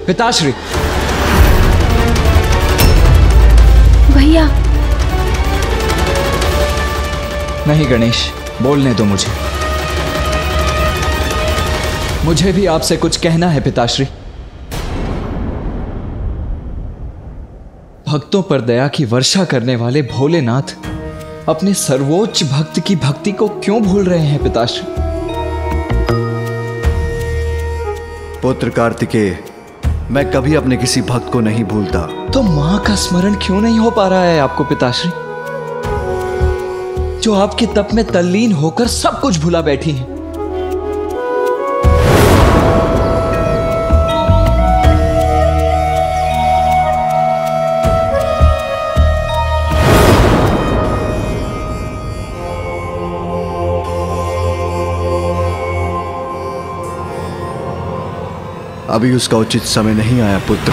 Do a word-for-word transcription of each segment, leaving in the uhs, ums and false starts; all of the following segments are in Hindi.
पिताश्री। भैया। नहीं गणेश, बोलने दो मुझे। मुझे भी आपसे कुछ कहना है पिताश्री। भक्तों पर दया की वर्षा करने वाले भोलेनाथ अपने सर्वोच्च भक्त की भक्ति को क्यों भूल रहे हैं पिताश्री? पुत्र कार्तिकेय, मैं कभी अपने किसी भक्त को नहीं भूलता। तो मां का स्मरण क्यों नहीं हो पा रहा है आपको पिताश्री, जो आपके तप में तल्लीन होकर सब कुछ भुला बैठी हैं? अभी उसका उचित समय नहीं आया पुत्र।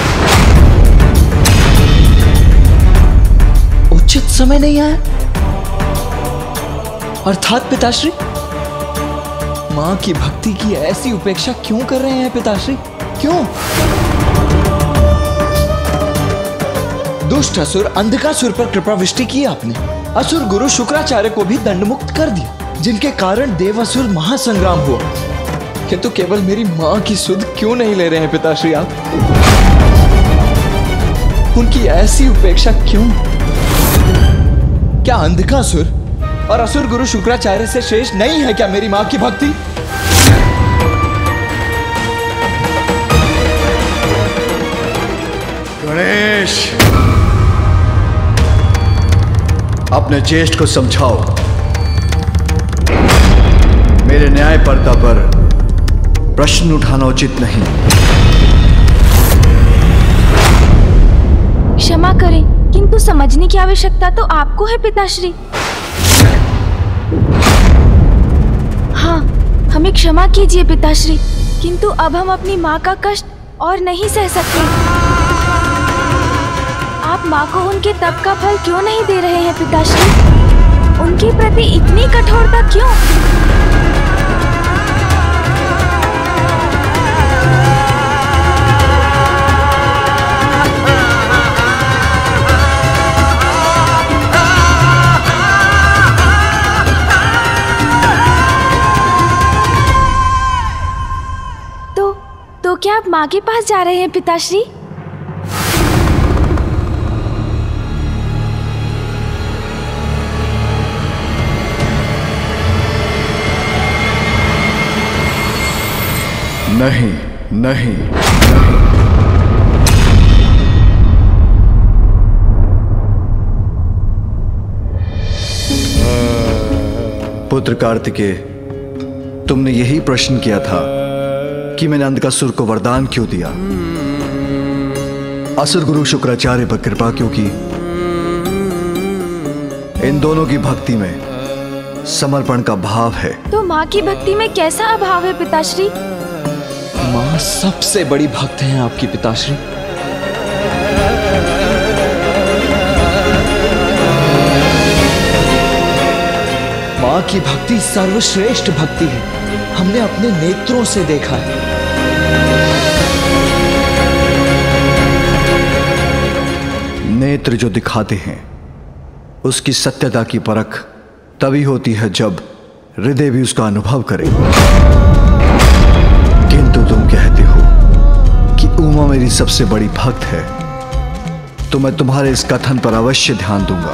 उचित समय नहीं आया अर्थात पिताश्री, मां की भक्ति की ऐसी उपेक्षा क्यों कर रहे हैं पिताश्री? क्यों? दुष्ट असुर अंधकासुर पर कृपा वृष्टि की आपने, असुर गुरु शुक्राचार्य को भी दंडमुक्त कर दिया, जिनके कारण देवासुर महासंग्राम हुआ। किंतु तो केवल मेरी मां की सुध क्यों नहीं ले रहे हैं पिताश्री आप? उनकी ऐसी उपेक्षा क्यों? क्या अंधकासुर और असुर गुरु शुक्राचार्य से शेष नहीं है क्या मेरी मां की भक्ति? गणेश, अपने ज्येष्ठ को समझाओ। मेरे न्यायपर्दा पर प्रश्न उठाना उचित नहीं। क्षमा करें, किंतु समझने की आवश्यकता तो आपको है पिताश्री। हाँ, हमें क्षमा कीजिए पिताश्री, किंतु अब हम अपनी माँ का कष्ट और नहीं सह सकते। आप माँ को उनके तप का फल क्यों नहीं दे रहे हैं पिताश्री? उनके प्रति इतनी कठोरता क्यों? तो क्या आप माँ के पास जा रहे हैं पिताश्री? नहीं, नहीं, नहीं। पुत्र कार्तिकेय, तुमने यही प्रश्न किया था कि मैंने अंधकासुर को वरदान क्यों दिया, असुर गुरु शुक्राचार्य पर कृपा क्यों की। इन दोनों की भक्ति में समर्पण का भाव है। तो माँ की भक्ति में कैसा अभाव है पिताश्री? माँ सबसे बड़ी भक्त हैं आपकी पिताश्री। माँ की भक्ति सर्वश्रेष्ठ भक्ति है, हमने अपने नेत्रों से देखा है। नेत्र जो दिखाते हैं उसकी सत्यता की परख तभी होती है जब हृदय भी उसका अनुभव करे। किंतु तुम कहते हो कि उमा मेरी सबसे बड़ी भक्त है, तो मैं तुम्हारे इस कथन पर अवश्य ध्यान दूंगा,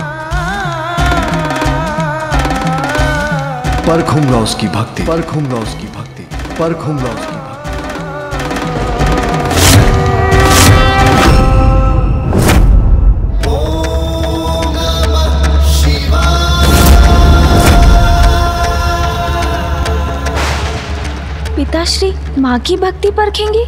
परखूंगा उसकी भक्ति, परखूंगा उसकी भक्ति, परखूंगा उसकी भक्ति। पिताश्री माँ की भक्ति परखेंगे?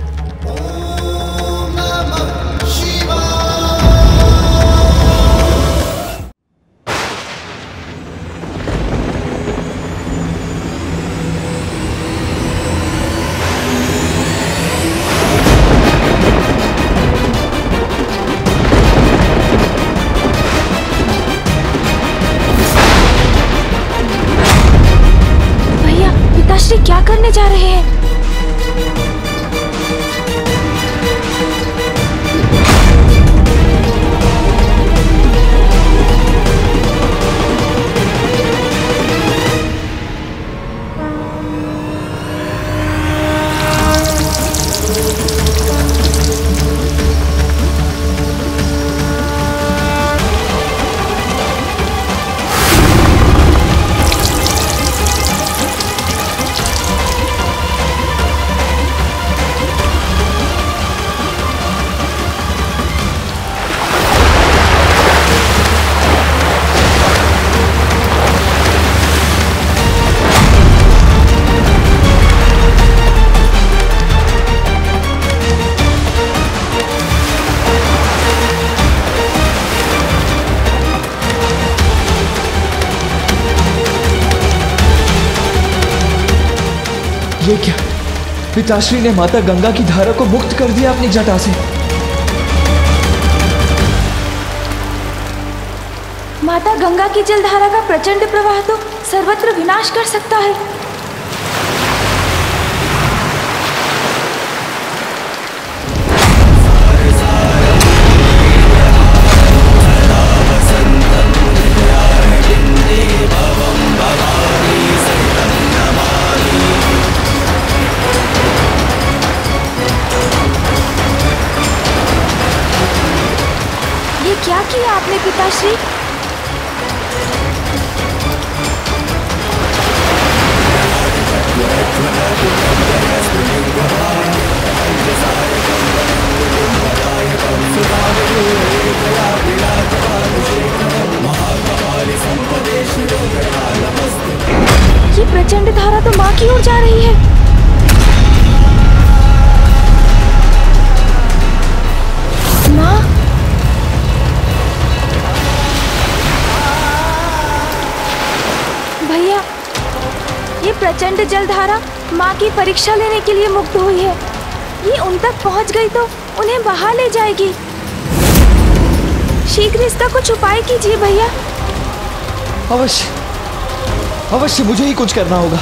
क्या करने जा रहे हैं? ये क्या? पिताश्री ने माता गंगा की धारा को मुक्त कर दिया अपनी जटा से। माता गंगा की जलधारा का प्रचंड प्रवाह तो सर्वत्र विनाश कर सकता है। ये क्या किया आपने पिताश्री? ये प्रचंड धारा तो माँ की ओर जा रही है। माँ, भैया, ये प्रचंड जलधारा माँ की परीक्षा लेने के लिए मुक्त हुई है। ये उन तक पहुँच गई तो उन्हें बहा ले जाएगी। शीघ्र इसका कुछ उपाय कीजिए भैया। अवश्य अवश्य मुझे ही कुछ करना होगा।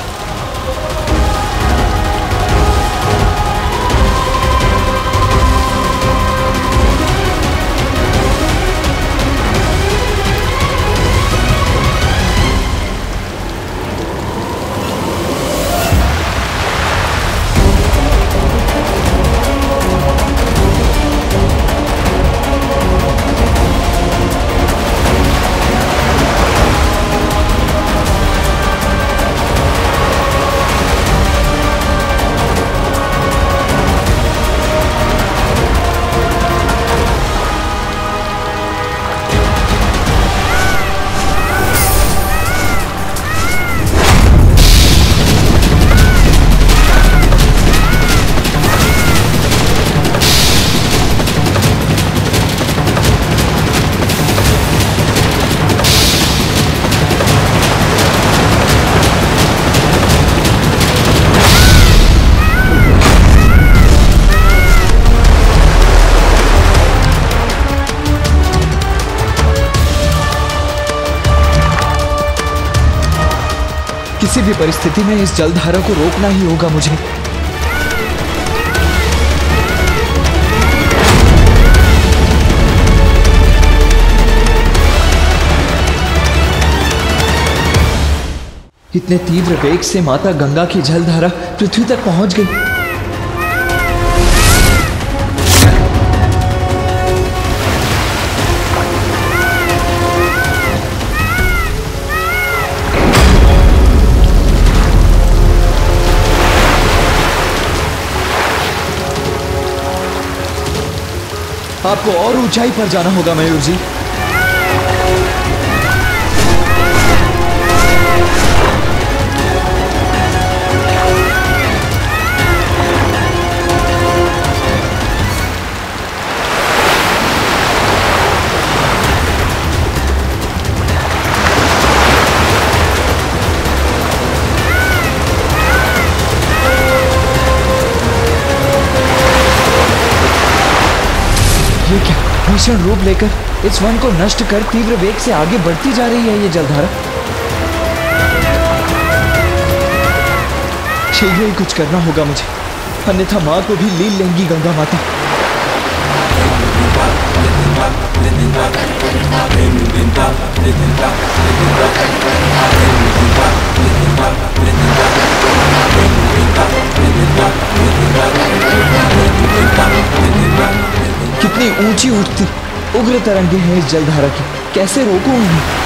किसी भी परिस्थिति में इस जलधारा को रोकना ही होगा मुझे। इतने तीव्र वेग से माता गंगा की जलधारा पृथ्वी तक पहुंच गई। आपको और ऊंचाई पर जाना होगा मयूर जी। ये क्या भीषण रूप लेकर इस वन को नष्ट कर तीव्र वेग से आगे बढ़ती जा रही है ये जलधारा। शीघ्र ही कुछ करना होगा मुझे, अन्यथा माँ को भी लील लेंगी गंगा माता। कितनी ऊंची उठती उग्र तरंगे हैं इस जलधारा की, कैसे रोकूं उन्हें?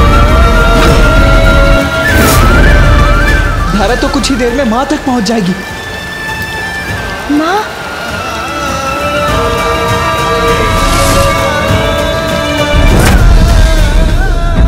धारा तो कुछ ही देर में माँ तक पहुंच जाएगी।